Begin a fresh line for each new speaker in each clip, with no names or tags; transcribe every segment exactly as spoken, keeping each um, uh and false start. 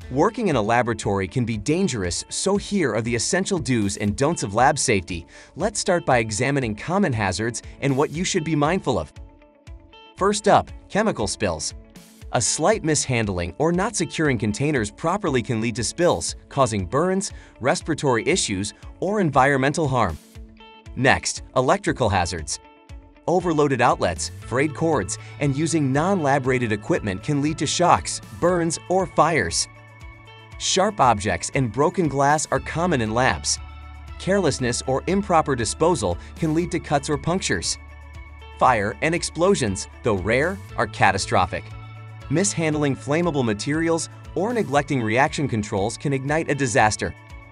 Working in a laboratory can be dangerous, so here are the essential do's and don'ts of lab safety. Let's start by examining common hazards and what you should be mindful of. First up, chemical spills. A slight mishandling or not securing containers properly can lead to spills, causing burns, respiratory issues, or environmental harm. Next, electrical hazards. Overloaded outlets, frayed cords, and using non-lab-rated equipment can lead to shocks, burns, or fires. Sharp objects and broken glass are common in labs. Carelessness or improper disposal can lead to cuts or punctures. Fire and explosions, though rare, are catastrophic. Mishandling flammable materials or neglecting reaction controls can ignite a disaster.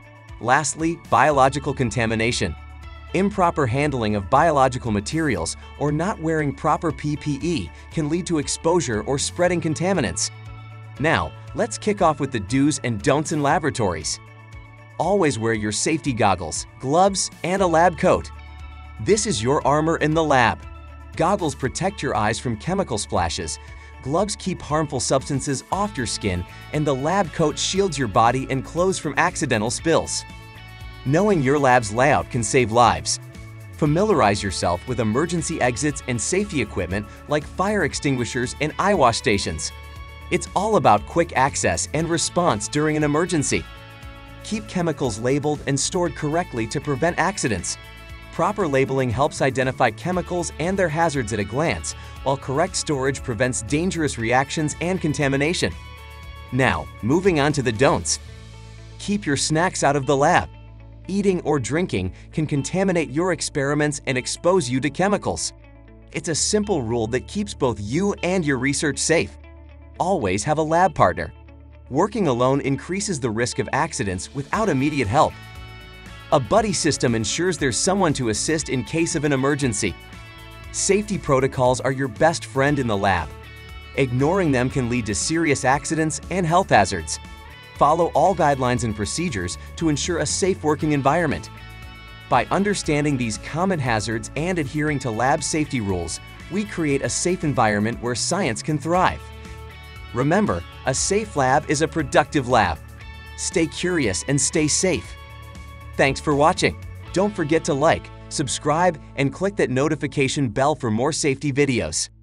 Lastly, biological contamination. Improper handling of biological materials or not wearing proper P P E can lead to exposure or spreading contaminants. Now, let's kick off with the do's and don'ts in laboratories. Always wear your safety goggles, gloves, and a lab coat. This is your armor in the lab. Goggles protect your eyes from chemical splashes, gloves keep harmful substances off your skin, and the lab coat shields your body and clothes from accidental spills. Knowing your lab's layout can save lives. Familiarize yourself with emergency exits and safety equipment like fire extinguishers and eye wash stations. It's all about quick access and response during an emergency. Keep chemicals labeled and stored correctly to prevent accidents. Proper labeling helps identify chemicals and their hazards at a glance, while correct storage prevents dangerous reactions and contamination. Now, moving on to the don'ts. Keep your snacks out of the lab. Eating or drinking can contaminate your experiments and expose you to chemicals. It's a simple rule that keeps both you and your research safe. Always have a lab partner. Working alone increases the risk of accidents without immediate help. A buddy system ensures there's someone to assist in case of an emergency. Safety protocols are your best friend in the lab. Ignoring them can lead to serious accidents and health hazards. Follow all guidelines and procedures to ensure a safe working environment. By understanding these common hazards and adhering to lab safety rules, we create a safe environment where science can thrive. Remember, a safe lab is a productive lab. Stay curious and stay safe. Thanks for watching. Don't forget to like, subscribe, and click that notification bell for more safety videos.